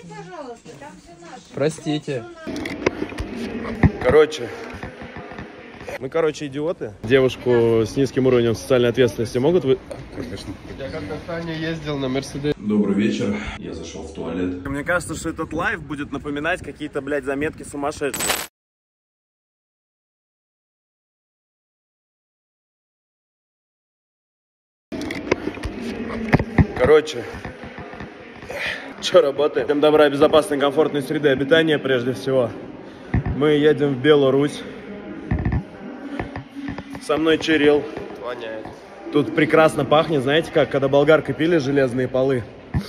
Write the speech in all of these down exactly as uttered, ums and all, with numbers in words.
Пожалуйста, там все наше. Простите. Короче, мы, короче, идиоты. Девушку с низким уровнем социальной ответственности могут вы... Конечно. Я как-то в Тане ездил на Мерседес. Добрый вечер. Я зашел в туалет. Мне кажется, что этот лайв будет напоминать какие-то, блядь, заметки сумасшедших. Короче, что работаем? Всем добра, безопасной, комфортной среды обитания прежде всего. Мы едем в Беларусь. Со мной Чирилл. Воняет. Тут прекрасно пахнет, знаете как, когда болгаркой пили железные полы.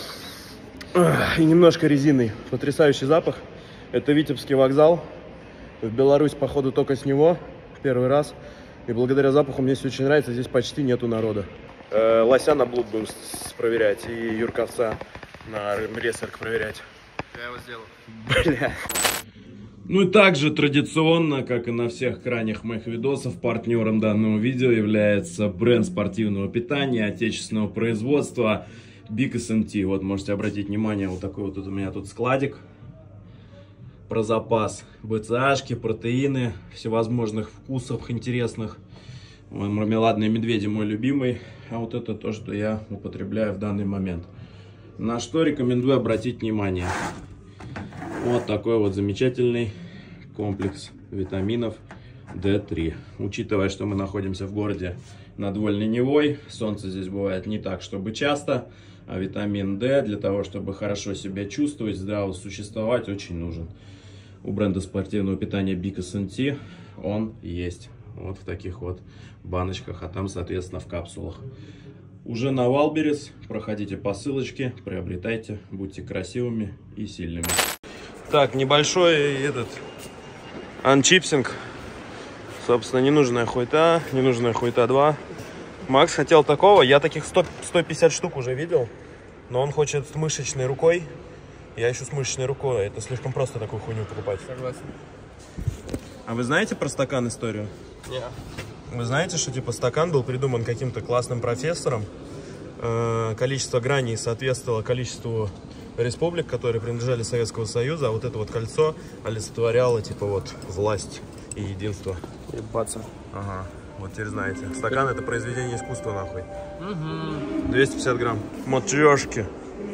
И немножко резиной. Потрясающий запах. Это Витебский вокзал. В Беларусь, походу, только с него. Первый раз. И благодаря запаху мне все очень нравится. Здесь почти нету народа. Э, лося на блуд будем проверять. И Юрковца на ресерк проверять. Я его сделал. Бля. Ну и также традиционно, как и на всех крайних моих видосов, партнером данного видео является бренд спортивного питания отечественного производства Big эс эм ти. Вот можете обратить внимание, вот такой вот у меня тут складик про запас БЦАшки, протеины, всевозможных вкусов интересных. Мармеладные медведи мой любимый, а вот это то, что я употребляю в данный момент. На что рекомендую обратить внимание. Вот такой вот замечательный комплекс витаминов дэ три. Учитывая, что мы находимся в городе над Вольной Невой, солнце здесь бывает не так, чтобы часто, а витамин дэ для того, чтобы хорошо себя чувствовать, здраво существовать, очень нужен. У бренда спортивного питания Big эс эм ти он есть. Вот в таких вот баночках, а там, соответственно, в капсулах. Уже на Валберес. Проходите по ссылочке, приобретайте, будьте красивыми и сильными. Так, небольшой этот анчипсинг. Собственно, ненужная хуйта, ненужная хуйта два. Макс хотел такого, я таких сто пятьдесят штук уже видел. Но он хочет с мышечной рукой. Я ищу с мышечной рукой, это слишком просто такую хуйню покупать. Согласен. А вы знаете про стакан историю? Нет. Вы знаете, что типа стакан был придуман каким-то классным профессором. Э, количество граней соответствовало количеству республик, которые принадлежали Советскому Союзу, а вот это вот кольцо олицетворяло типа вот власть и единство. Ебаться. Ага, вот теперь знаете. Стакан это произведение искусства нахуй. Угу. двести пятьдесят грамм. Матрешки.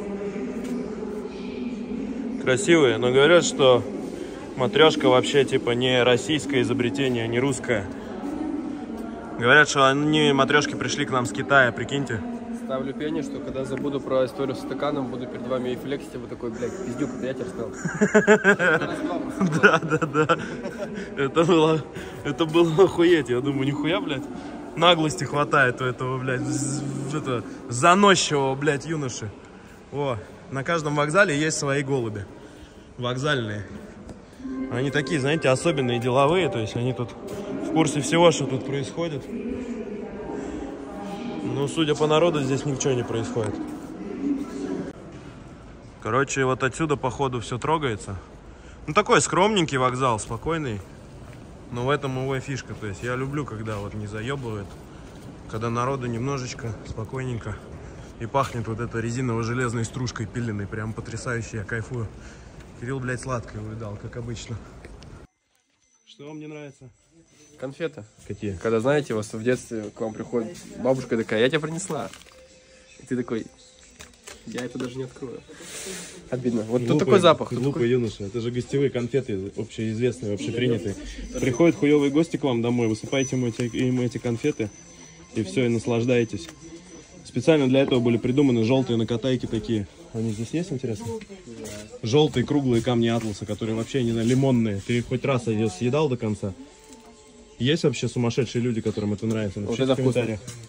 Красивые, но говорят, что матрешка вообще типа не российское изобретение, не русское. Говорят, что они, матрешки, пришли к нам с Китая, прикиньте. Ставлю пение, что когда забуду про историю с стаканом, буду перед вами и флексить, вы такой, блядь, пиздюк, это я тебе рассказал. Да, да, да. Это было, это было охуеть. Я думаю, нихуя, блядь, наглости хватает у этого, блядь, это, заносчивого, блядь, юноши. О, на каждом вокзале есть свои голуби. Вокзальные. Они такие, знаете, особенные, деловые, то есть они тут в курсе всего, что тут происходит. Но, судя по народу, здесь ничего не происходит. Короче, вот отсюда, походу, все трогается. Ну, такой скромненький вокзал, спокойный. Но в этом его фишка. То есть я люблю, когда вот не заебывает. Когда народу немножечко, спокойненько. И пахнет вот этой резиново-железной стружкой пиленной. Прям потрясающе, я кайфую. Кирилл, блядь, сладкое увидал, как обычно. Что вам не нравится? Конфеты. Какие? Когда, знаете, у вас в детстве к вам приходит бабушка такая, я тебе принесла. И ты такой, я это даже не открою. Обидно. Вот тут такой запах. Глупый такой... юноша. Это же гостевые конфеты, общеизвестные, общепринятые. Приходят хуевые гости к вам домой, высыпаете им эти, им эти конфеты, и все, и наслаждаетесь. Специально для этого были придуманы желтые накатайки такие. Они здесь есть, интересно? Желтые круглые камни атласа, которые вообще, не знаю, лимонные. Ты хоть раз ее съедал до конца? Есть вообще сумасшедшие люди, которым это нравится? Вот это вкусно.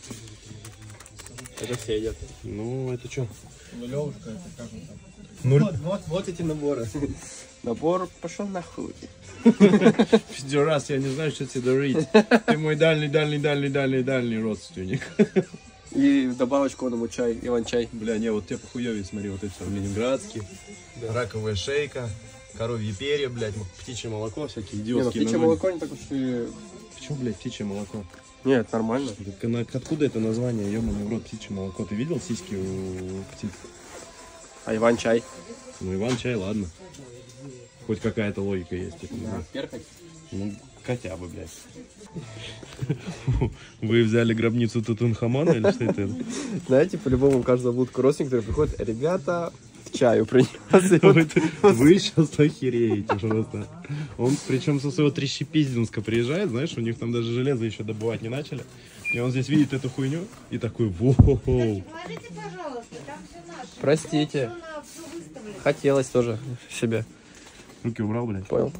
Это все едят. Ну, это что? Нулевушка, это как он там? Нуль. Вот, вот, вот эти наборы. Набор пошел нахуй. Пиздюрас, я не знаю, что тебе дарить. Ты мой дальний-дальний-дальний-дальний-дальний родственник. И в добавочку он ему чай, иван-чай. Бля, не, вот тебе похуёвее, смотри, вот эти там ленинградские, да. Раковая шейка, коровье перья, блядь, птичье молоко, всякие идиотские. Не, ну птичье молоко не так уж и... Почему, блядь, птичье молоко? Нет, нормально. Так, откуда это название, ёбаный в рот, птичье молоко? Ты видел сиськи у птиц? А иван-чай? Ну, Иван-чай, ладно. Хоть какая-то логика есть. Типа, да. Перхоть. Ну, хотя бы, блядь. Вы взяли гробницу Тутанхамона или что это? Знаете, по-любому у каждого будут родственники, которые приходят, ребята, к чаю принес. Вы сейчас охереете просто. Он, причем со своего Трещепиздинска приезжает, знаешь, у них там даже железо еще добывать не начали. И он здесь видит эту хуйню и такой, воу. Положите, пожалуйста, там все наше. Простите. Все выставлено. Хотелось тоже себе. Руки убрал, блядь. Понял.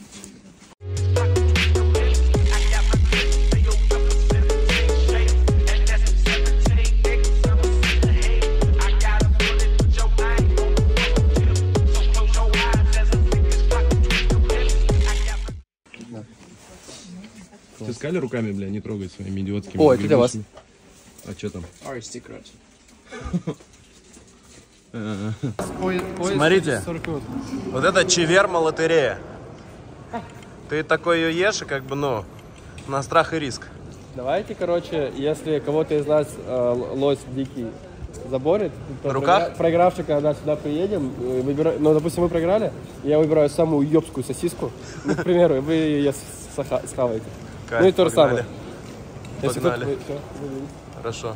Все сказали руками, бля, не трогать своими идиотскими. О, это для вас. А что там? Our secret. Смотрите, вот это чеверма лотерея. Ты такой ее ешь, и как бы, ну, на страх и риск. Давайте, короче, если кого-то из нас э, лось дикий заборет, то На руках? Проигра... проигравший, когда сюда приедем, выбира... ну, допустим, мы проиграли, я выбираю самую ёбскую сосиску, ну, к примеру, вы ее схаваете. Кайф, ну и то же погнали. самое. Если Погнали. кто-то- всё, вы- Хорошо.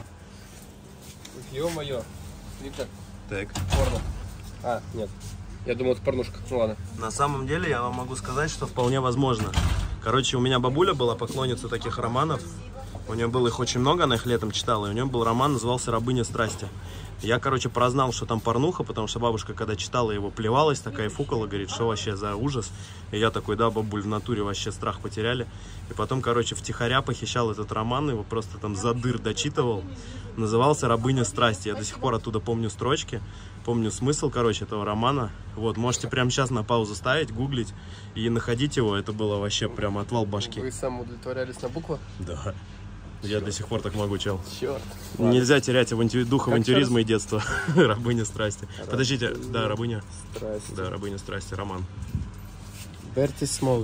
Ё-моё. Виктор, Так. порно. А, нет. Я думал, это порнушка. Ну ладно. На самом деле я вам могу сказать, что вполне возможно. Короче, у меня бабуля была поклонница таких романов. У нее было их очень много, она их летом читала. И у нее был роман, назывался «Рабыня страсти». Я, короче, прознал, что там порнуха, потому что бабушка, когда читала его, плевалась такая, фукала, говорит, что вообще за ужас. И я такой, да, бабуль, в натуре вообще страх потеряли. И потом, короче, втихаря похищал этот роман, его просто там за дыр дочитывал. Назывался «Рабыня страсти». Я до сих пор оттуда помню строчки, помню смысл, короче, этого романа. Вот, можете прямо сейчас на паузу ставить, гуглить и находить его. Это было вообще прям отвал башки. Вы сам удовлетворялись на букву? Да. Я до сих пор так могу, чел. Черт. Нельзя терять авантю... дух Как авантюризма и детства. Рабыня страсти. Подождите, да, рабыня. Страсти. Да, рабыня страсти, роман. Берти Смол.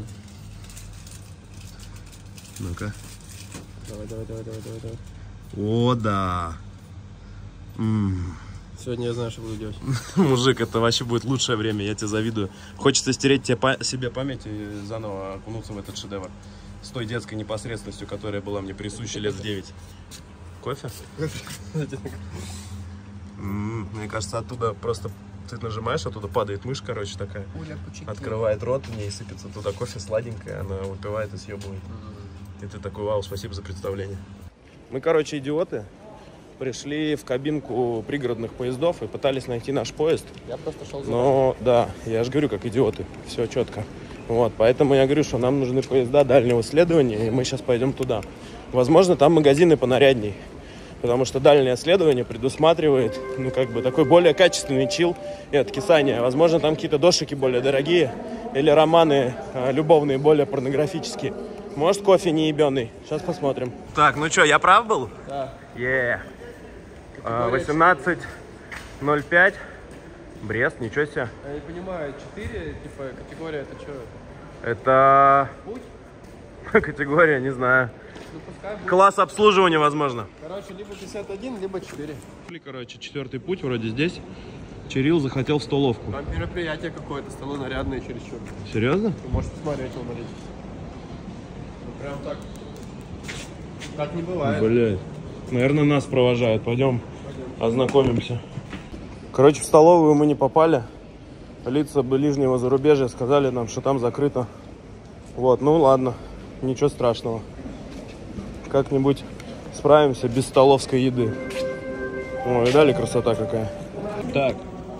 Ну-ка. Давай, давай, давай, давай, давай, давай. О, да. М. Сегодня я знаю, что буду делать. Мужик, это вообще будет лучшее время, я тебе завидую. Хочется стереть тебе па- себе память и заново окунуться в этот шедевр. С той детской непосредственностью, которая была мне присуща лет в девять. Кофе? М, Мне кажется, оттуда просто ты нажимаешь, оттуда падает мышь, короче, такая. Открывает рот, в ней сыпется туда кофе сладенькое, она выпивает и съебывает. И ты такой, вау, спасибо за представление. Мы, короче, идиоты. Пришли в кабинку пригородных поездов и пытались найти наш поезд. Я просто шел за Но, да, я же говорю, как идиоты. Все четко. Вот, поэтому я говорю, что нам нужны поезда дальнего следования, и мы сейчас пойдем туда. Возможно, там магазины понарядней. Потому что дальнее следование предусматривает, ну, как бы, такой более качественный чил и откисание. Возможно, там какие-то дошики более дорогие или романы э, любовные, более порнографические. Может, кофе не ебеный. Сейчас посмотрим. Так, ну что, я прав был? Да. Е. восемнадцать ноль пять. Брест, ничего себе. Я не понимаю, четыре, типа, категория, это что? Это Путь? категория, не знаю. Ну, пускай будет. Класс обслуживания, возможно. Короче, либо пятьдесят один, либо четыре. Короче, четвертый путь вроде здесь. Чирилл захотел в столовку. Там мероприятие какое-то, столы нарядные чересчур. Серьезно? Вы можете посмотреть, умолитесь. Ну, прям так. Так не бывает. Блять. Наверное, нас провожают. Пойдем ознакомимся. Короче, в столовую мы не попали. Лица ближнего зарубежья сказали нам, что там закрыто. Вот, ну ладно. Ничего страшного. Как-нибудь справимся без столовской еды. О, видали, красота какая. Так.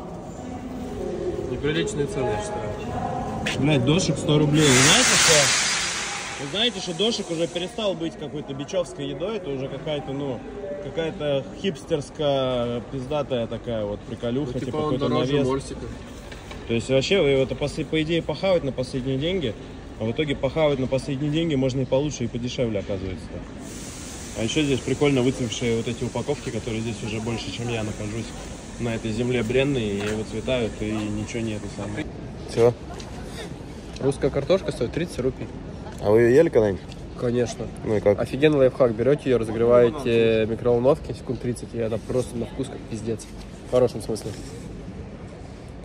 Неприличные цены, я считаю. Блять, дошик сто рублей. Вы знаете, что... Вы знаете, что дошик уже перестал быть какой-то бичевской едой. Это уже какая-то, ну, какая-то хипстерская, пиздатая такая вот приколюха. Ну, типа, типа он какой-то дороже навес. морсика. То есть вообще это, по, по идее, похавать на последние деньги. А в итоге похавать на последние деньги можно и получше, и подешевле, оказывается. А еще здесь прикольно выцвевшие вот эти упаковки, которые здесь уже больше, чем я нахожусь на этой земле бренные, и выцветают, и ничего нету самое. Все. Русская картошка стоит тридцать рупий. А вы ее ели когда-нибудь? Конечно. Ну и как? Офигенный лайфхак. Берете ее, разогреваете в микроволновке секунд тридцать, и это просто на вкус как пиздец. В хорошем смысле.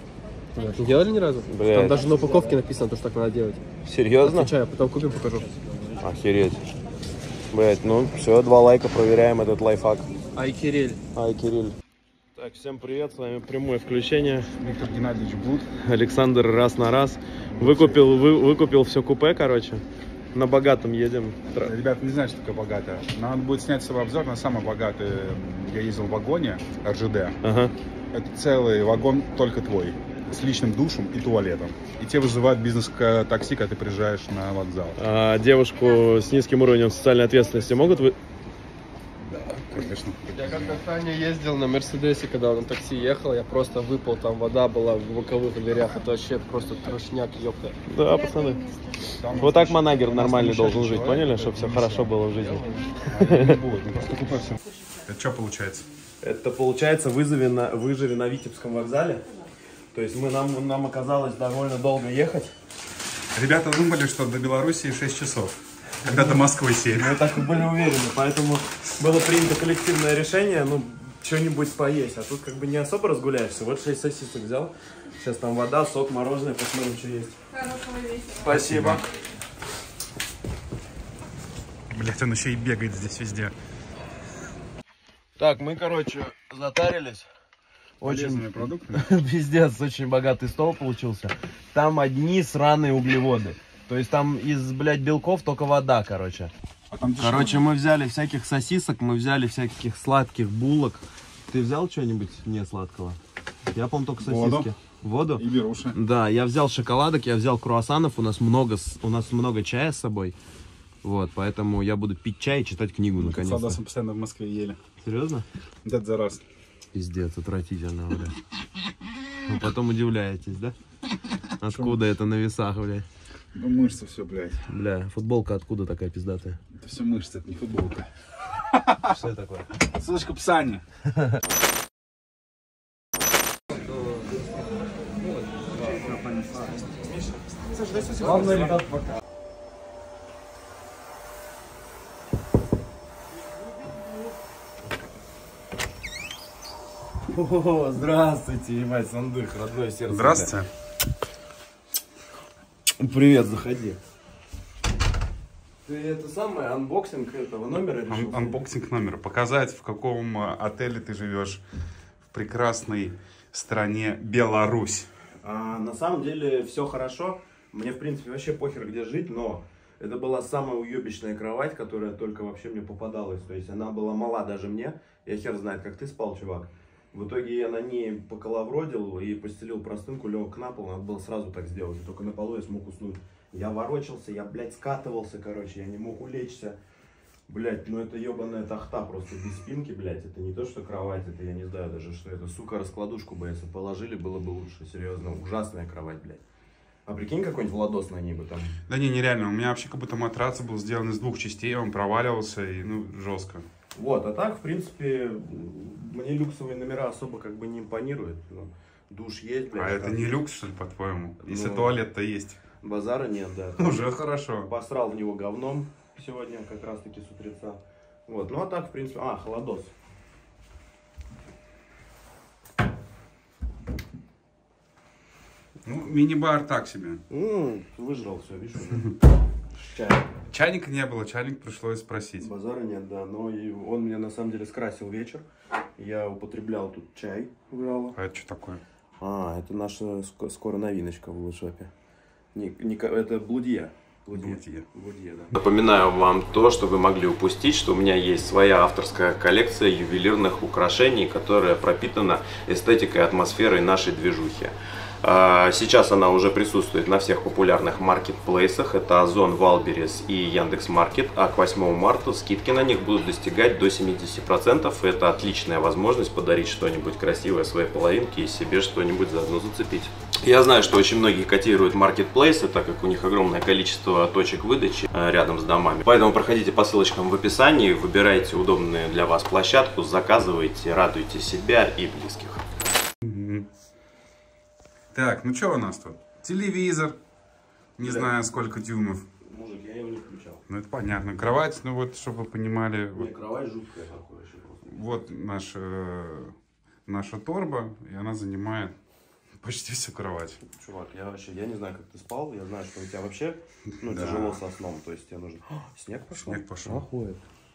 Не делали ни разу? Блядь. Там даже на упаковке написано, то, что так надо делать. Серьезно? Отвечаю, потом купим, покажу. Охереть. Блять, ну все, два лайка, проверяем этот лайфхак. Ай, Кирилл. Ай, Кирилл. Так, всем привет, с вами прямое включение. Виктор Геннадьевич Блуд. Александр раз на раз. Выкупил, вы, выкупил все купе, короче. На богатом едем. Ребята, не знаю, что такое богатое. Надо будет снять свой обзор на самое богатое. Я ездил в вагоне эр жэ дэ. Ага. Это целый вагон только твой. С личным душем и туалетом. И тебе вызывают бизнес-такси, когда ты приезжаешь на вокзал. А девушку с низким уровнем социальной ответственности могут вы... Конечно. Я как-то в Таню ездил на Мерседесе, когда на такси ехал, я просто выпал, там вода была в боковых дверях, это вообще просто трошняк, ёпта. Да, пацаны. Там Вот так слушай, манагер у нас нормальный замечательный должен жить, человек, поняли, это чтобы все не хорошо мешает. было в жизни. А, это не будет, ну просто купе все. Это что получается? Это получается вызове на, выживе на Витебском вокзале. То есть мы, нам, нам оказалось довольно долго ехать. Ребята думали, что до Белоруссии шесть часов. Когда до Москвы семь. Мы так и были уверены, поэтому было принято коллективное решение, ну, что-нибудь поесть. А тут как бы не особо разгуляешься. Вот шесть сосисок взял. Сейчас там вода, сок, мороженое, посмотрим, что есть. Хорошего вечера. Спасибо. Блять, он еще и бегает здесь везде. Так, мы, короче, затарились. Полезными Очень продуктами. пиздец, очень богатый стол получился. Там одни сраные углеводы. То есть там из, блядь, белков только вода, короче. А там дешевле. Короче, мы взяли всяких сосисок, мы взяли всяких сладких булок. Ты взял что-нибудь не сладкого? Я, по-моему, только сосиски. Воду. Воду? И беруши. Да, я взял шоколадок, я взял круассанов, у нас много, с- у нас много чая с собой. Вот, поэтому я буду пить чай и читать книгу, Мы с наконец-то. Адасом постоянно в Москве ели. Серьезно? Дед за раз. Пиздец, отвратительно, бля. Вы потом удивляетесь, да? Откуда это на весах, бля? Ну мышцы все, блядь. Бля, футболка откуда такая пиздатая? Это все мышцы, это не футболка. Что это такое? Ссылочка в описании. О, здравствуйте, ебать, Сандых, родное сердце. Здравствуйте. бля. Привет, заходи. Ты это самое, анбоксинг этого номера решил? Ан- Анбоксинг номера. Показать, в каком э, отеле ты живешь в прекрасной стране Беларусь. А, на самом деле все хорошо. Мне, в принципе, вообще похер, где жить, но это была самая уебищная кровать, которая только вообще мне попадалась. То есть она была мала даже мне. Я хер знает, как ты спал, чувак. В итоге я на ней поколовродил и постелил простынку, лег на пол. Надо было сразу так сделать. И только на полу я смог уснуть. Я ворочался, я, блядь, скатывался, короче. Я не мог улечься. Блядь, ну это ебаная тахта просто без спинки, блядь. Это не то, что кровать, это я не знаю даже, что это. Сука, раскладушку бы если положили, было бы лучше. Серьезно, ужасная кровать, блядь. А прикинь, какой-нибудь Владос на ней бы там. Да не, нереально. У меня вообще как будто матрац был сделан из двух частей, он проваливался и, ну, жестко. Вот, а так, в принципе, мне люксовые номера особо как бы не импонируют. Ну, душ есть, блядь. А это шкаф не есть. люкс, что ли, по-твоему? Если Ну, туалет-то есть. Базара нет, да. Уже хорошо. Посрал в него говном сегодня, как раз таки с утреца. Вот, ну а так, в принципе, а, холодос. Ну, мини-бар так себе. М, выжрал все, видишь, уже. Чай. Чайника не было, чайник пришлось спросить. Базара нет, да, но и он мне на самом деле скрасил вечер. Я употреблял тут чай, брал. А это что такое? А, это наша ск- скоро новиночка в Лучшопе. Не, не, ко- это блудье. Блудье. Блудье. Блудье, да. Напоминаю вам то, что вы могли упустить, что у меня есть своя авторская коллекция ювелирных украшений, которая пропитана эстетикой и атмосферой нашей движухи. А, Сейчас она уже присутствует на всех популярных маркетплейсах. Это Озон, Валберес и Яндекс.Маркет. А к восьмому марта скидки на них будут достигать до семидесяти процентов. Это отличная возможность подарить что-нибудь красивое своей половинке и себе что-нибудь заодно зацепить. Я знаю, что очень многие котируют маркетплейсы, так как у них огромное количество точек выдачи э, рядом с домами. Поэтому проходите по ссылочкам в описании, выбирайте удобную для вас площадку, заказывайте, радуйте себя и близких. Мгм. Так, ну что у нас тут? Телевизор. Не Да. знаю, сколько дюймов. Мужик, я его не включал. Ну, это понятно. Кровать, ну вот, чтобы вы понимали. Не, Вот, кровать жуткая такая вообще просто. вот наш, э, наша торба, и она занимает почти всю кровать. Чувак, я вообще, я не знаю, как ты спал, я знаю, что у тебя вообще, ну, Да. тяжело со сном, то есть тебе нужно... О, снег пошел? Снег пошел. Охуеть.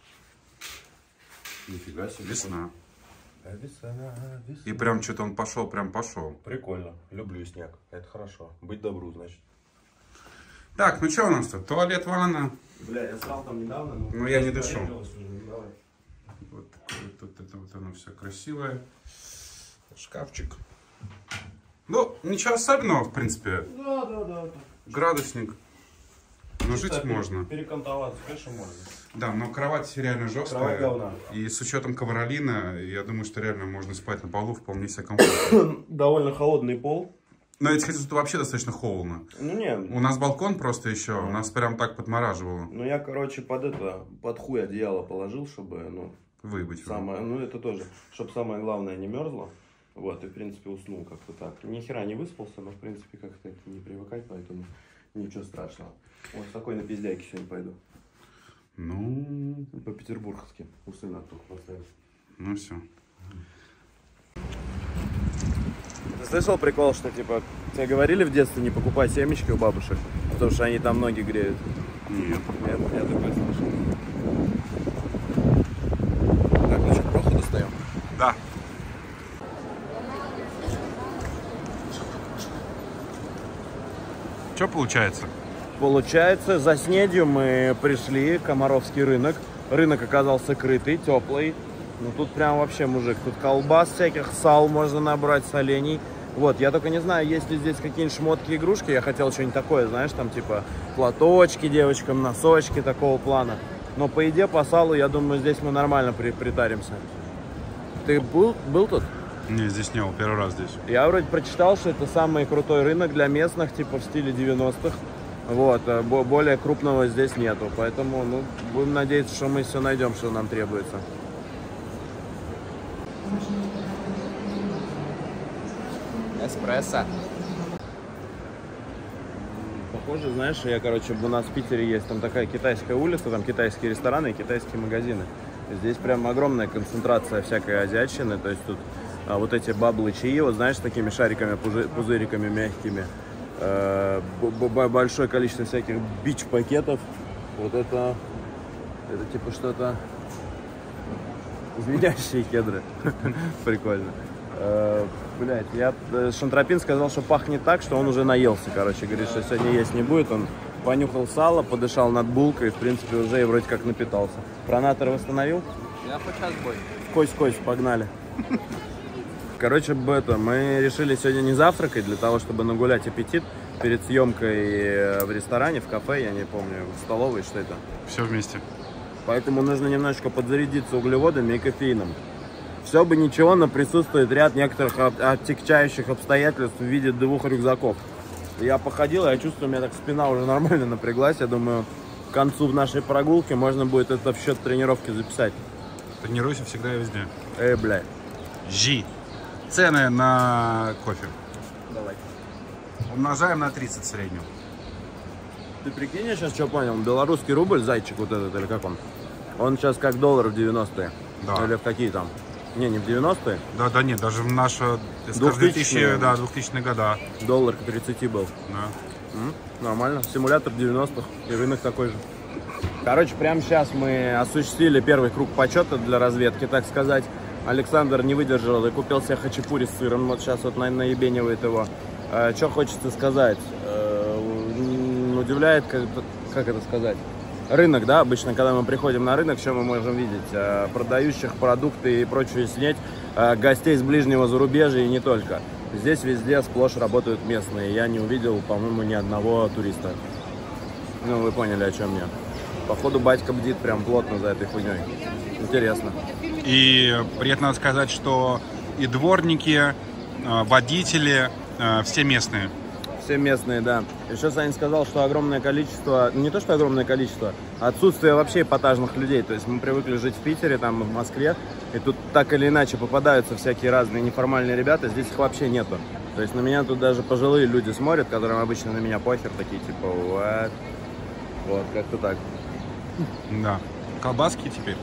Нифига себе. Весна. А весна, весна. И прям что-то он пошел, прям пошел. Прикольно, люблю снег, это хорошо. Быть добру, значит. Так, ну что у нас тут? Туалет, ванна. Бля, я срал там недавно, но... Ну, я не дышу. проверилось уже, ну, давай. Вот такое, тут это вот оно все красивое. Шкафчик. Ну, ничего особенного, в принципе. Да, да, да. Градусник. Но жить Чисто можно. Перекантоваться, конечно, можно. Да, но кровать реально жесткая. Кровать говна. И с учетом ковролина, я думаю, что реально можно спать на полу вполне себе комфортно. Довольно холодный пол. Но ведь тут вообще достаточно холодно. Ну, не, У нас балкон просто еще, у нас прям так подмораживало. ну я, короче, под это, под хуй одеяло положил, чтобы, ну, Выебать его. самое, ну это тоже, чтобы самое главное не мерзло. Вот, и в принципе уснул как-то так. Ни хера не выспался, но в принципе как-то это не привыкать, поэтому ничего страшного. Вот такой на пиздяйке сегодня пойду. Ну, По-петербургски. У сына только поставил. ну все. Ты слышал прикол, что типа тебе говорили в детстве не покупай семечки у бабушек, потому что они там ноги греют? Нет. Нет, я такой слышал. Так, ну что, проху достаем? Да. Что получается? Получается, за снедью мы пришли, Комаровский рынок. Рынок оказался крытый, теплый. Ну тут прям вообще мужик. Тут колбас всяких, сал можно набрать, солений. Вот, я только не знаю, есть ли здесь какие-нибудь шмотки, игрушки. Я хотел что-нибудь такое, знаешь, там типа платочки девочкам, носочки такого плана. Но по еде, по салу, я думаю, здесь мы нормально при притаримся. Ты был, был тут? Не, здесь не был, первый раз здесь. Я вроде прочитал, что это самый крутой рынок для местных, типа в стиле девяностых. Вот, а бо- более крупного здесь нету, поэтому, ну, будем надеяться, что мы все найдем, что нам требуется. Эспрессо. Похоже, знаешь, я, короче, у нас в Питере есть там такая китайская улица, там китайские рестораны и китайские магазины. Здесь прям огромная концентрация всякой азиатчины, то есть тут а, вот эти баблы чаи, вот знаешь, с такими шариками, пузы- пузыриками мягкими. Э, б- б- большое количество всяких бич-пакетов. Вот это, это типа что-то звенящие кедры. Прикольно. Э, Блять, я э, Шантропин сказал, что пахнет так, что он уже наелся, короче, говорит, что сегодня есть не будет. Он понюхал сало, подышал над булкой, в принципе, уже и вроде как напитался. Пронатор восстановил? Я хоть сейчас бой. Кость-кость, погнали. Короче, это, мы решили сегодня не завтракать, для того, чтобы нагулять аппетит перед съемкой в ресторане, в кафе, я не помню, в столовой, что это. Все вместе. Поэтому нужно немножечко подзарядиться углеводами и кофеином. Все бы ничего, но присутствует ряд некоторых об- отягчающих обстоятельств в виде двух рюкзаков. Я походил, я чувствую, у меня так спина уже нормально напряглась. Я думаю, к концу нашей прогулки можно будет это в счет тренировки записать. Тренируйся всегда и везде. Эй, блядь. Жи. Цены на кофе. Давай. Умножаем на тридцать в среднем. Ты прикинь, я сейчас что понял? Белорусский рубль, зайчик вот этот, или как он? Он сейчас как доллар в девяностые. Да. Или в какие там? Не, не в девяностые. Да, да нет, даже в наши Двухтысячные. да, двухтысячные года. Доллар к тридцати был. Да. М, Нормально. Симулятор девяностых. И рынок такой же. Короче, прямо сейчас мы осуществили первый круг почета для разведки, так сказать. Александр не выдержал и купил себе хачапури с сыром. Вот сейчас вот на- наебенивает его. Э, что хочется сказать? Э, м, удивляет, как, как это сказать? Рынок, да, обычно, когда мы приходим на рынок, что мы можем видеть? Э, продающих продукты и прочую снеть, э, гостей с ближнего зарубежья и не только. Здесь везде сплошь работают местные. Я не увидел, по-моему, ни одного туриста. Ну, вы поняли, о чем я. Походу, батька бдит прям плотно за этой хуйней. Интересно. И при этом надо сказать, что и дворники, э, водители, э, все местные. Все местные, да. Еще Саня сказал, что огромное количество, не то что огромное количество, а отсутствие вообще эпатажных людей. То есть мы привыкли жить в Питере, там в Москве, и тут так или иначе попадаются всякие разные неформальные ребята, здесь их вообще нету. То есть на меня тут даже пожилые люди смотрят, которым обычно на меня похер, такие типа, what? Вот, как-то так. Да. Колбаски теперь.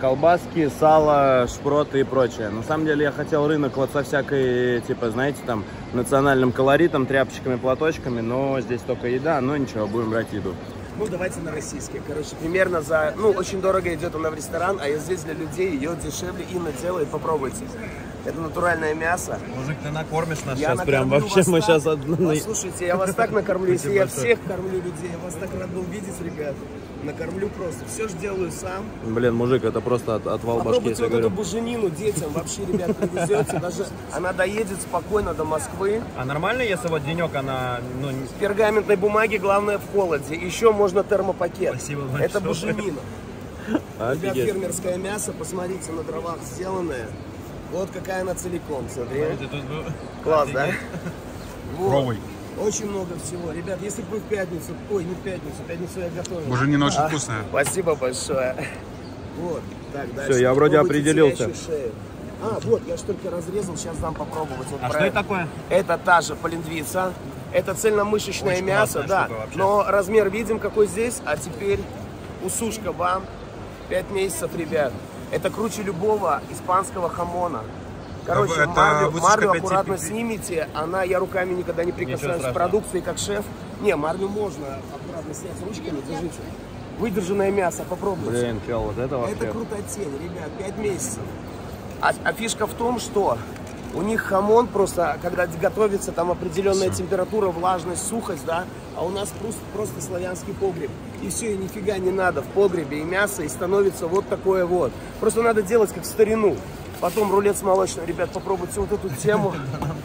колбаски, сало, шпроты и прочее. На самом деле я хотел рынок вот со всякой, типа, знаете, там, национальным колоритом, тряпочками, платочками, но здесь только еда, но ничего, будем брать еду. Ну, давайте на российский. Короче, примерно за... Ну, очень дорого идет она в ресторан, а я здесь для людей ее дешевле. Инна делает, попробуйте. Это натуральное мясо. Мужик, ты накормишь нас Я сейчас прям накормлю вообще, вас мы так. сейчас... одну- Вот, слушайте, я вас так накормлю, если я всех кормлю людей. Я вас так рад был видеть, ребят. Накормлю просто. Все же делаю сам. Блин, мужик, это просто от, отвал башки, Попробуйте я вот эту говорю. буженину детям. Вообще, ребят, привезете. Даже она доедет спокойно до Москвы. А нормально, если вот денек она, ну, не... В пергаментной бумаге, главное, в холоде. Еще можно термопакет. Спасибо большое. Это буженина. Ребят, Офигеть. фермерское мясо, посмотрите, на дровах сделанное. Вот какая она целиком, смотри. Класс, да? Вот. Пробуй. Очень много всего. Ребят, если бы вы в пятницу, ой, не в пятницу, в пятницу я готовил. Буженина очень А, вкусная. Спасибо большое. Вот, так, дальше. Всё, я вроде Попробуйте определился. телячью шею. А, вот, я ж только разрезал, сейчас дам попробовать. Вот А про что это такое? Это та же полиндвица. Это цельномышечное Очень мясо, классная да. штука вообще. Но размер видим какой здесь, а теперь усушка вам. Пять месяцев, ребят. Это круче любого испанского хамона. Короче, Это марлю, высушка марлю пяти- аккуратно снимите. Она, я руками никогда не прикасаюсь к страшного. продукции, как шеф. Не, марлю можно аккуратно снять ручками, держите. Выдержанное мясо, попробуйте. Блин, чел, вот это вообще... Это крутотень, ребят, пять месяцев. А, а фишка в том, что у них хамон просто, когда готовится, там определенная температура, влажность, сухость, да, а у нас просто, просто славянский погреб. И все, и нифига не надо в погребе, и мясо, и становится вот такое вот. Просто надо делать как в старину. Потом рулет с молочным. Ребят, попробуйте вот эту тему.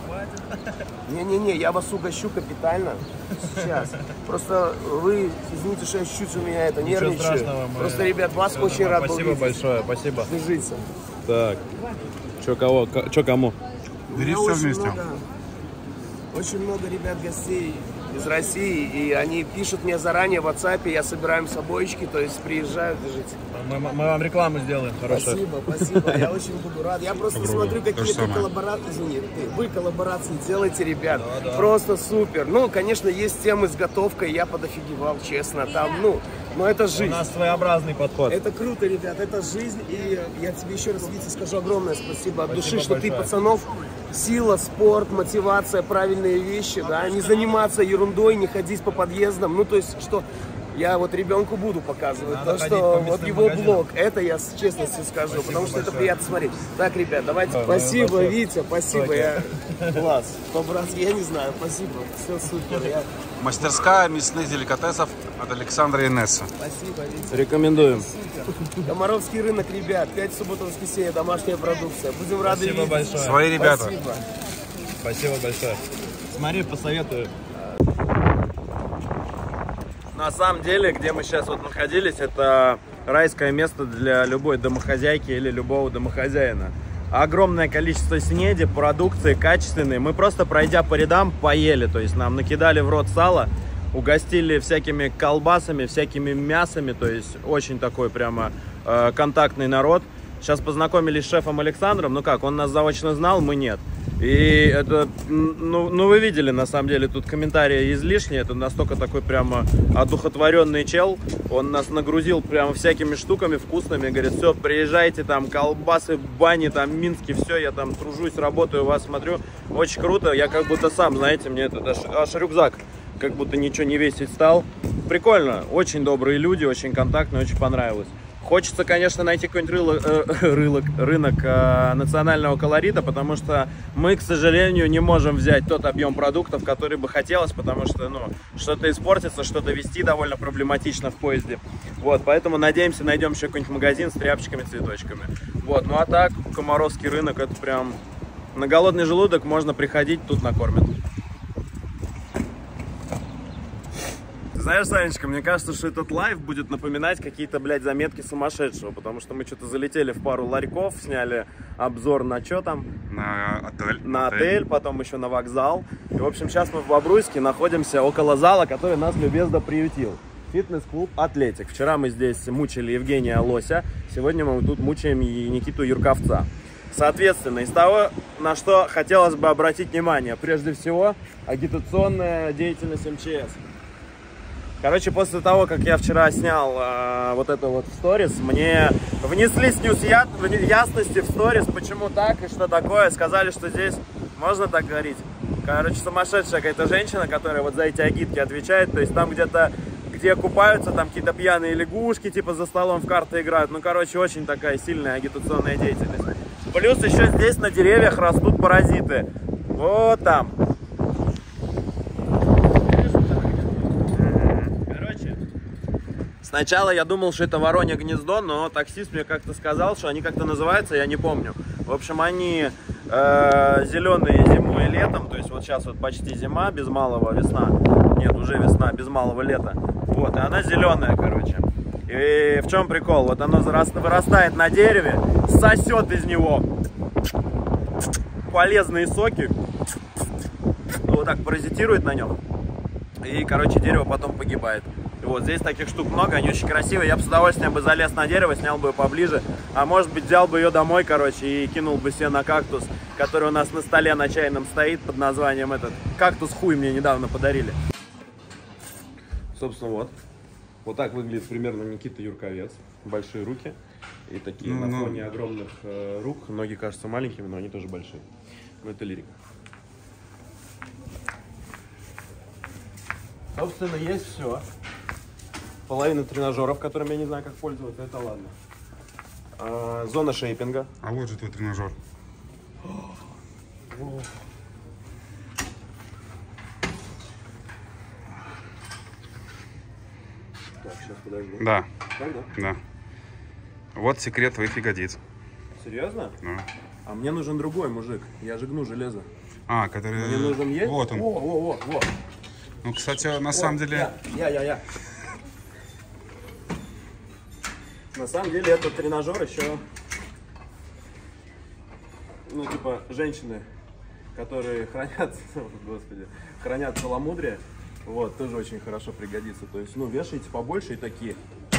Не-не-не, я вас угощу капитально сейчас. Просто вы, извините, что я чуть-чуть у меня это нервничаю. страшного, мы- Просто, ребят, вас очень рад был Спасибо видеть. большое, спасибо. Держите. Так, чё кого, ко- чё кому? Бери У все меня очень вместе. много, очень много ребят гостей из России, и они пишут мне заранее в WhatsApp, я собираю им собойчики, то есть приезжают, держите. Мы, мы вам рекламу сделаем, хорошо. Спасибо, спасибо, я очень буду рад. Я просто Попробуй. смотрю, То же какие-то самое. коллаборации, извини, ты, вы коллаборации делаете, ребят, просто супер. Ну, конечно, есть темы с готовкой, я подофигевал, честно, там, ну, но это У жизнь. нас своеобразный подход. Это круто, ребят, это жизнь, и я тебе еще раз, Витя, скажу огромное спасибо от Спасибо души, что ты, большое. пацанов, сила, спорт, мотивация, правильные вещи, да, не заниматься ерундой, не ходить по подъездам, ну, то есть, что я вот ребенку буду показывать, Надо то, ходить что по вот мясным его магазинам. блог, это я с честностью скажу, потому что это большое. приятно смотреть. Так, ребят, давайте, Да, спасибо, большое. Витя, спасибо, я, класс, по-братски, я не знаю, спасибо, все супер, я, Мастерская мясных деликатесов от Александра и Инессы. спасибо, Витя. Рекомендуем. Супер. Комаровский рынок, ребят, пять суббота, воскресенье, домашняя продукция. Будем рады Спасибо видеть. большое. Свои ребята. Спасибо. Спасибо большое. Смотри, посоветую. На самом деле, где мы сейчас вот находились, это райское место для любой домохозяйки или любого домохозяина. Огромное количество снеди, продукции качественной. Мы просто, пройдя по рядам, поели. То есть нам накидали в рот сало, угостили всякими колбасами, всякими мясами. То есть очень такой прямо э, контактный народ. Сейчас познакомились с шефом Александром. Ну как, он нас заочно знал, мы нет. И это, ну, ну вы видели, на самом деле, тут комментарии излишние. Это настолько такой прямо одухотворенный чел. Он нас нагрузил прямо всякими штуками вкусными. Говорит, все, приезжайте, там, колбасы, бани, там, Мински, все, я там тружусь, работаю, вас смотрю. Очень круто, я как будто сам, знаете, мне это аж, аж рюкзак как будто ничего не весить стал. Прикольно, очень добрые люди, очень контактные, очень понравилось. Хочется, конечно, найти какой-нибудь рылок, э, рылок, рынок э, национального колорита, потому что мы, к сожалению, не можем взять тот объем продуктов, который бы хотелось, потому что, ну, что-то испортится, что-то везти довольно проблематично в поезде. Вот, поэтому надеемся, найдем еще какой-нибудь магазин с тряпочками, цветочками. Вот, ну а так, Комаровский рынок, это прям на голодный желудок можно приходить, тут накормят. Знаешь, Санечка, мне кажется, что этот лайв будет напоминать какие-то, блядь, заметки сумасшедшего, потому что мы что-то залетели в пару ларьков, сняли обзор на что там? На отель. На отель, потом еще на вокзал. И, в общем, сейчас мы в Бобруйске находимся около зала, который нас любезно приютил. Фитнес-клуб «Атлетик». Вчера мы здесь мучили Евгения Лося, сегодня мы тут мучаем и Никиту Юрковца. Соответственно, из того, на что хотелось бы обратить внимание, прежде всего, агитационная деятельность эм че эс. Короче, после того, как я вчера снял э, вот это вот в сторис, мне внесли снюс я... ясности в сторис, почему так и что такое. Сказали, что здесь можно так говорить. Короче, сумасшедшая какая-то женщина, которая вот за эти агитки отвечает. То есть там где-то, где купаются, там какие-то пьяные лягушки, типа за столом в карты играют. Ну, короче, очень такая сильная агитационная деятельность. Плюс еще здесь на деревьях растут паразиты. Вот там. Сначала я думал, что это воронье гнездо, но таксист мне как-то сказал, что они как-то называются, я не помню. В общем, они э, зеленые зимой и летом, то есть вот сейчас вот почти зима, без малого весна. Нет, уже весна, без малого лета. Вот, и она зеленая, короче. И в чем прикол? Вот оно вырастает на дереве, сосет из него полезные соки, вот так паразитирует на нем. И, короче, дерево потом погибает. Вот здесь таких штук много, они очень красивые. Я бы с удовольствием бы залез на дерево, снял бы ее поближе. А может быть, взял бы ее домой, короче, и кинул бы себе на кактус, который у нас на столе на чайном стоит под названием этот. Кактус хуй мне недавно подарили. Собственно, вот. Вот так выглядит примерно Никита Юрковец. Большие руки. И такие ну, на фоне ну... огромных э, рук. Ноги кажутся маленькими, но они тоже большие. Ну, это лирика. Собственно, есть все. Половина тренажеров, которыми я не знаю, как пользоваться, это ладно. А, зона шейпинга. А вот же твой тренажер. Так, сейчас подожди. Да. Так, да? Да. Вот секрет твоих ягодиц. Серьезно? Да. А мне нужен другой мужик. Я же гну железо. А, который... Мне нужен есть? Вот он. О, о, о, о. Ну, кстати, на самом деле... Я, я, я. На самом деле этот тренажер еще, ну типа женщины, которые хранят, господи, хранят целомудрие, вот, тоже очень хорошо пригодится. То есть, ну, вешайте побольше и такие.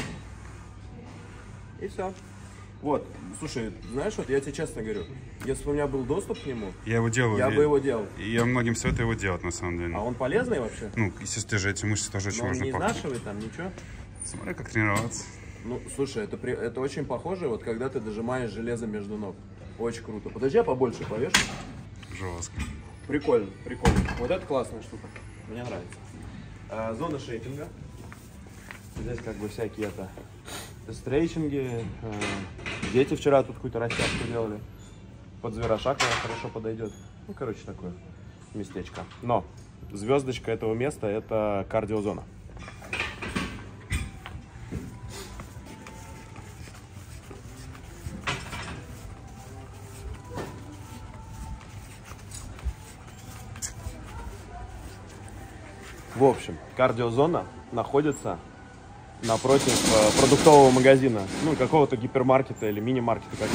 И все. Вот, слушай, знаешь, вот я тебе честно говорю, если бы у меня был доступ к нему, я его делаю, я и, бы его делал. И я многим советую его делать, на самом деле. А он полезный вообще? Ну, естественно же, эти мышцы тоже очень Но важно. он не изнашивает там ничего? Смотри, как тренироваться. Ну, слушай, это, при... это очень похоже, вот когда ты дожимаешь железо между ног. Очень круто. Подожди, я побольше повешу. Жестко. Прикольно, прикольно. Вот это классная штука. Мне нравится. А, зона шейпинга. Здесь как бы всякие это стрейчинги. А, дети вчера тут какую-то растяжку делали. Под зверошаг хорошо подойдет. Ну, короче, такое местечко. Но звездочка этого места — это кардиозона. В общем, кардиозона находится напротив э, продуктового магазина, ну, какого-то гипермаркета или мини-маркета, как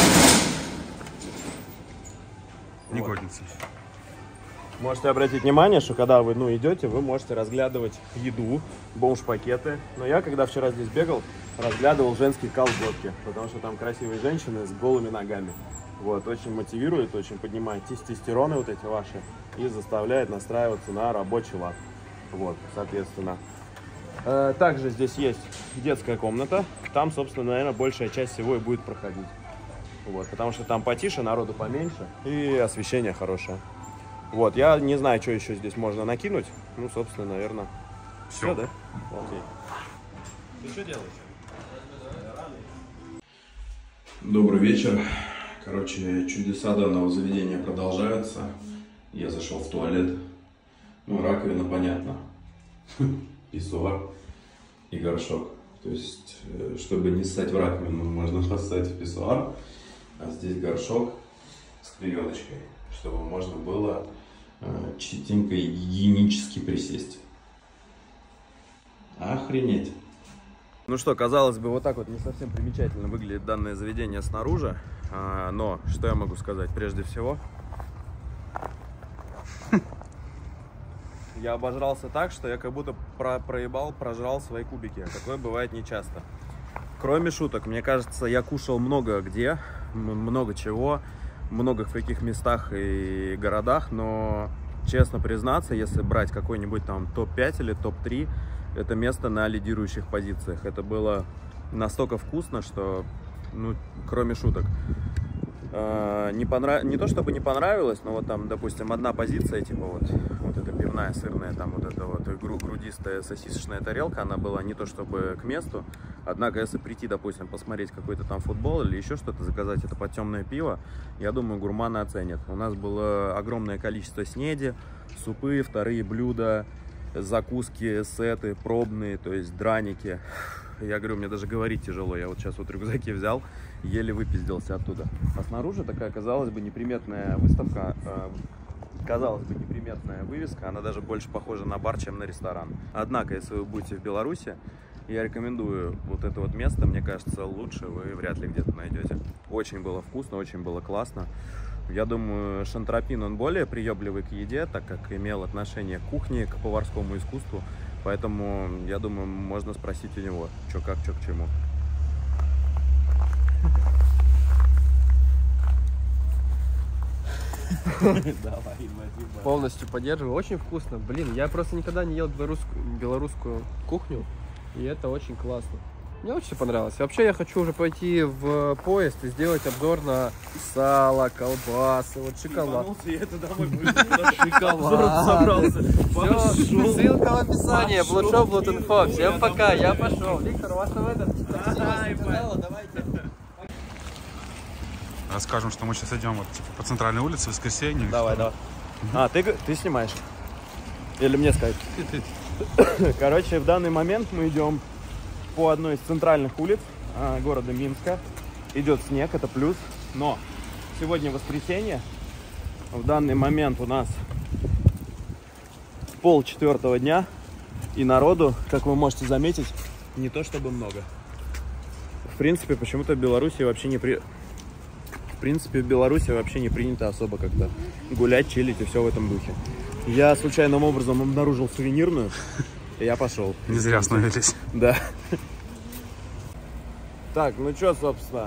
Негодница. Вот. Можете обратить внимание, что когда вы, ну, идете, вы можете разглядывать еду, бомж-пакеты. Но я, когда вчера здесь бегал, разглядывал женские колготки, потому что там красивые женщины с голыми ногами. Вот, очень мотивирует, очень поднимает тестостероны вот эти ваши и заставляет настраиваться на рабочий лад. Вот, соответственно. Э, также здесь есть детская комната. Там, собственно, наверное, большая часть всего и будет проходить. Вот, потому что там потише, народу поменьше и освещение хорошее. Вот, я не знаю, что еще здесь можно накинуть. Ну, собственно, наверное, все, да? Окей. Ты что делаешь? Добрый вечер. Короче, чудеса данного заведения продолжаются. Я зашел в туалет. Ну, раковина, понятно. Писсуар и горшок. То есть, чтобы не ссать в раковину, можно поссать в писсуар. А здесь горшок с клееночкой, чтобы можно было э, чистенько и гигиенически присесть. Охренеть. Ну что, казалось бы, вот так вот не совсем примечательно выглядит данное заведение снаружи. А, но, что я могу сказать? Прежде всего, я обожрался так, что я как будто про проебал, прожрал свои кубики. А такое бывает нечасто. Кроме шуток, мне кажется, я кушал много где, много чего, много в каких местах и городах, но, честно признаться, если брать какой-нибудь там топ пять или топ три, это место на лидирующих позициях. Это было настолько вкусно, что, ну, кроме шуток. Не, понрав... не то чтобы не понравилось, но вот там, допустим, одна позиция, типа вот, вот эта пивная, сырная, там вот эта вот гру грудистая сосисочная тарелка, она была не то чтобы к месту. Однако, если прийти, допустим, посмотреть какой-то там футбол или еще что-то, заказать это под темное пиво, я думаю, гурманы оценят. У нас было огромное количество снеди, супы, вторые блюда, закуски, сеты, пробные, то есть драники. Я говорю, мне даже говорить тяжело. Я вот сейчас вот рюкзаки взял, еле выпиздился оттуда. А снаружи такая, казалось бы, неприметная выставка, э, казалось бы, неприметная вывеска. Она даже больше похожа на бар, чем на ресторан. Однако, если вы будете в Беларуси, я рекомендую вот это вот место. Мне кажется, лучше вы вряд ли где-то найдете. Очень было вкусно, очень было классно. Я думаю, Шантропин, он более приебливый к еде, так как имел отношение к кухне, к поварскому искусству. Поэтому, я думаю, можно спросить у него, что как, что к чему. Полностью поддерживаю. Очень вкусно. Блин, я просто никогда не ел белорусскую, белорусскую кухню, и это очень классно. Мне очень понравилось. Вообще я хочу уже пойти в поезд и сделать обзор на сало, колбасы, вот шоколад. Шоколад. Все, ссылка в описании. Блудшоу, Блудинфо. Всем пока, я пошел. Виктор, у вас там этот? Давайте. Расскажем, что мы сейчас идем вот, типа, по центральной улице в воскресенье. Давай, давай. А, ты, ты снимаешь? Или мне сказать? Короче, в данный момент мы идем по одной из центральных улиц а, города Минска. Идет снег, это плюс. Но сегодня воскресенье. В данный момент у нас пол четвертого дня. И народу, как вы можете заметить, не то чтобы много. В принципе, почему-то в Беларуси вообще не при... В принципе, в Беларуси вообще не принято особо как-то гулять, чилить и все в этом духе. Я случайным образом обнаружил сувенирную, и я пошел. Не зря остановились. Да. Так, ну что, собственно,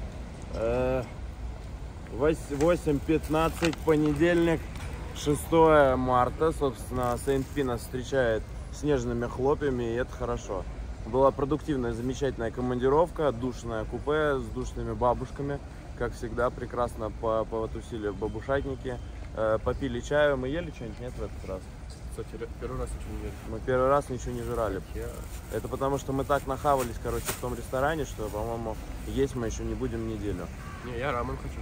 восемь пятнадцать, понедельник, шестое марта, собственно, Сейнт-Пи нас встречает снежными хлопьями, и это хорошо. Была продуктивная, замечательная командировка, душное купе с душными бабушками, как всегда, прекрасно потусили в бабушатнике, попили чаю. Мы ели что-нибудь, нет, в этот раз? Кстати, первый раз ничего не ели. Мы первый раз ничего не жрали. Это потому, что мы так нахавались, короче, в том ресторане, что, по-моему, есть мы еще не будем неделю. Не, я рамен хочу.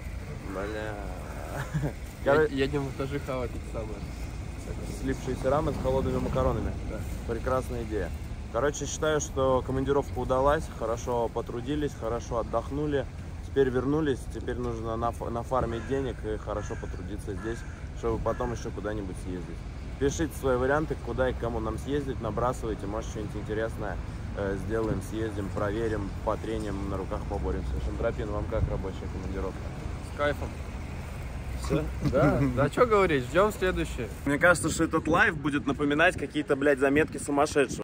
Бля. Едем в этажи хавать это самое. Слипшиеся рамен с холодными макаронами. Да. Прекрасная идея. Короче, считаю, что командировка удалась, хорошо потрудились, хорошо отдохнули. Теперь вернулись, теперь нужно нафармить денег и хорошо потрудиться здесь, чтобы потом еще куда-нибудь съездить. Пишите свои варианты, куда и к кому нам съездить, набрасывайте, может что-нибудь интересное э, сделаем, съездим, проверим, потреним, на руках поборемся. Шантропин, вам как рабочая командировка? С кайфом. Все? Да, да, что говорить, ждем следующее. Мне кажется, что этот лайв будет напоминать какие-то, блядь, заметки сумасшедшего.